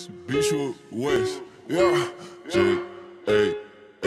Bitch with West, yeah. J-A-A-H-S-L-T.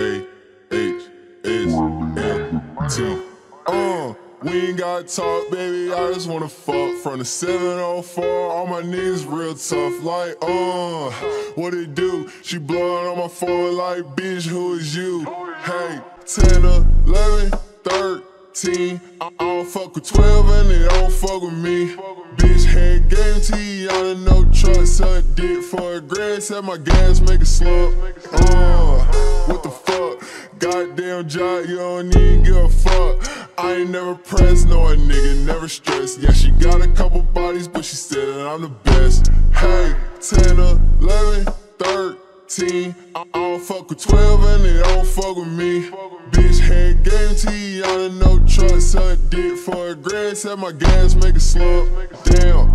We ain't gotta talk, baby, I just wanna fuck. From the 704, all my niggas real tough. Like, what it do? She blowing on my phone like, bitch, who is you? Hey, 10, 11, 13. I don't fuck with 12 and they don't fuck with me. Bitch, had game to you, I done no truck. Suck dick for a grand, set my gas, make it slump. What the fuck? Goddamn job, you don't even give a fuck. I ain't never pressed, no a nigga, never stressed. Yeah, she got a couple bodies, but she said that I'm the best. Hey, 10, 11, 13. I don't fuck with 12 and they don't fuck with me. Bitch, had game to you, I done no truck. Suck dick for a grand, set my gas, make it slump. Damn,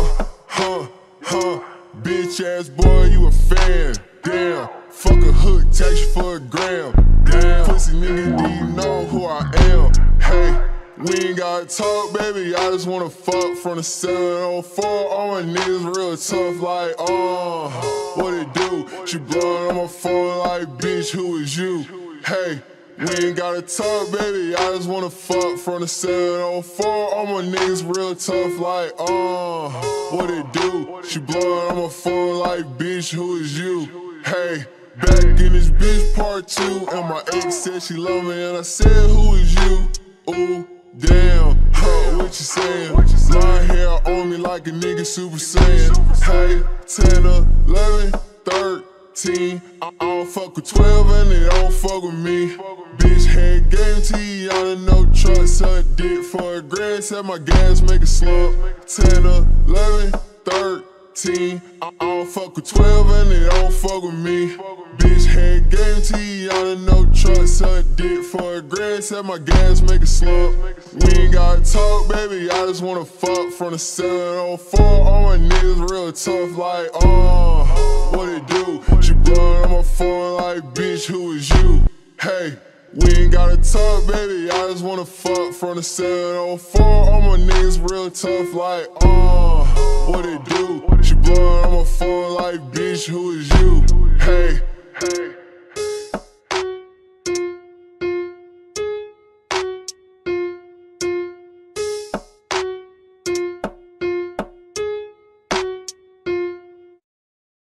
bitch ass boy, you a fan. Damn, fuck a hook, tax you for a gram. Damn, pussy nigga, do you know who I am? Hey, we ain't gotta talk, baby, I just wanna fuck. From the 704, all my niggas real tough. Like, what it do? She blowing on my phone like, bitch, who is you? Hey, we ain't gotta talk, baby, I just wanna fuck. From the 704, all my niggas real tough. Like, what it do? She blowing on my phone like, bitch, who is you? Hey, back in this bitch part 2, and my ex said she love me, and I said, who is you? Ooh, damn, what you saying? Blonde hair on me like a nigga Super Saiyan. Hey, 10, 11, 13. I don't fuck with 12 and they don't fuck with me. Bitch, had game to you, I done no truck. Suck dick for a grand, set my gas, make it slump. 10, 11, 13. I don't fuck with 12 and they don't fuck with me. Bitch, had game to you, I done no truck. Suck dick for a grand, set my gas, make it slump. We ain't gotta talk, baby, I just wanna fuck. From the 704, all my niggas real tough. Like, what it do? She blowing on my phone like, bitch, who is you? Hey, we ain't gotta talk, baby, I just wanna fuck. From the 704, all my niggas real tough. Like, what it do? She blowing on my phone like, bitch, who is you? Hey.